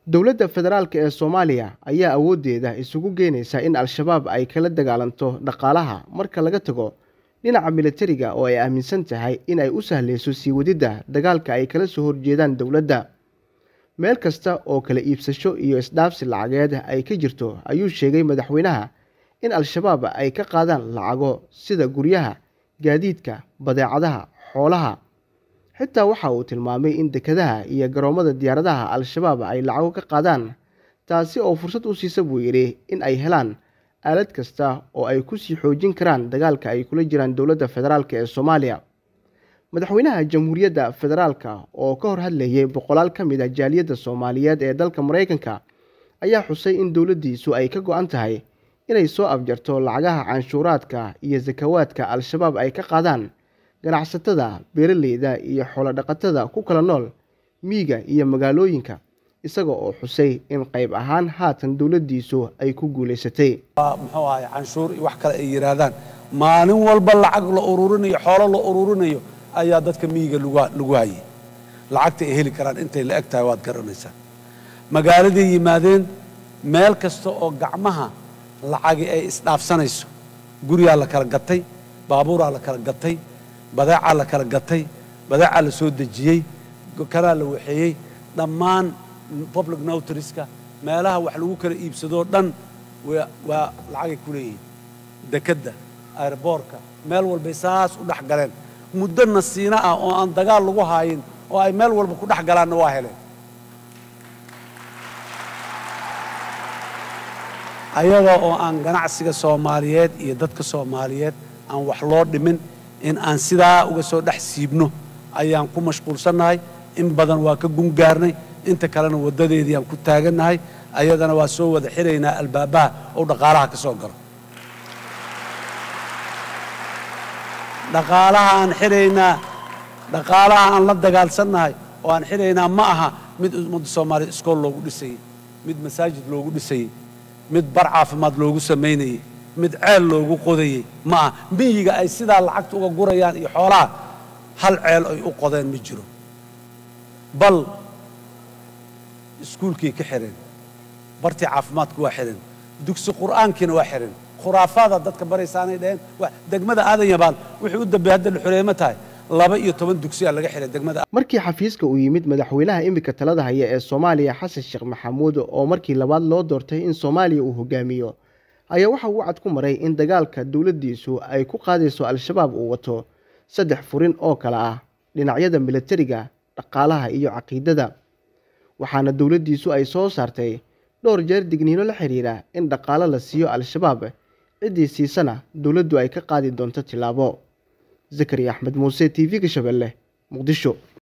dowladda federaalka ee Soomaaliya ayaa awoodeeda isugu geynaysa in al-shabaab ay kala dagaalanto dhaqaalaha marka laga tago dhinaca militariga oo ay aaminsan tahay in ay u sahleyso sii wadida dagaalka ay kala soo horjeedaan dowladda. meel kasta oo kala iibsasho iyo isdhaafsi lacageed ay ka jirto ayuu sheegay madaxweynaha in al-shabaab ay ka qaadaan lacago sida guryaha, gaadiidka, badeecadaha, xoolaha. xitaa waxa uu tilmaamay in dekedaha iyo garoomada diyaaradaha al-shabaab ay lacago ka qaadaan, taasi oo fursad u siisa buu yidhi in ay helaan aalad kasta oo ay ku sii xoojin karaan dagaalka ay kula jiraan dowladda federaalka ee Soomaaliya. madaxweynaha jamhuuriyadda federaalka oo ka hor hadlayay boqolaal ka mid ah jaaliyadda Soomaaliyeed ee dalka Mareykanka ayaa xusay in dowladdiisu ay ka go'an tahay inay soo afjarto lacagaha canshuuraadka iyo zakawaadka al-shabaab ay ka qaadaan ganacsatada, beeraleyda iyo xoolo dhaqatada ku kala nool miyiga iyo magaalooyinka, isaga oo xusay in qayb ahaan haatan dowladdiisu ay ku guuleysatay. muxuu ahay canshuur iyo wax kale ay yiraahdaan maalin walba lacag la ururinayo, xoolo la ururinayo ayaa dadka miyiga lagu hayay. lacagta ay heli karaan intay la eg tahay waad garanaysaa. magaaladii yimaadeen meel kasta oo gacmaha lacagi ay isdhaafsanayso, guriyaa la kala gatay, baabuuraa la kala gatay, badeecaa la kala gatay, badeecaa la soo dejiyey, kanaa la waxeeyey. dhammaan public notarieska meelaha wax lagu kala iibsadoo dhan waa lacagay ku leeyihiin. dekedda, airboorka, meel walbay saas u dhex galeen. muddo nasiina ah oo aan dagaal lagu haayin oo ay meel walba ku dhex galaanna waa heleen. ayaga oo aan ganacsiga Soomaaliyeed iyo dadka Soomaaliyeed aan wax loo dhimin in aan sidaa uga soo dhex siibno ayaan ku mashquulsanahay. in badan waa ka gungaarnay, inta kalena wadadeedii aan ku taaganahay. ayadana waa soo wada xiraynaa albaabaha oo dhaqaalaha ka soo galo. dhaqaalaha aan xiraynaa, dhaqaalaha aan la dagaalsannahay oo aan xiraynaa ma aha mid ummadda Soomaaliyeed iskool loogu dhisayay, mid masaajid loogu dhisayay, mid bar caafimaad loogu samaynayay, mid ceel loogu qodayay ma aha. miyiga ay sidaa lacagta uga gurayaan iyo xoolaha hal ceel ay u qodeen ma jiro. bal iskuulkii ka xireen, bartii caafimaadku waa xireen, dugsi qur'aankiina waa xireen. khuraafaada dadka baraysaanay dhaheen degmada aadan yabaal wixii u dambeeyay hadda la xureeyma tahay 12 dugsi laga xiray degmada. markii xafiiska uu yimid madaxweynaha imika talada haya ee Soomaaliya Xasan Sheekh Maxamuud oo markii labaad loo doortay in Soomaaliya uu hogaamiyo, ayaa waxa uu cad ku maray in dagaalka dowladdiisu ay ku qaadayso al-shabaab uu wato 3 furin oo kala ah dhinacyada militariga, dhaqaalaha iyo caqiidada. waxaana dowladdiisu ay soo saartay dhowr jeer digniino la xiriira in dhaqaale la siiyo al-shabaab, ciddii siisana dowladdu ay ka qaadi doonto tilaabo. Zakariya Axmed Muuse, TV-ga Shabeelle, Muqdisho.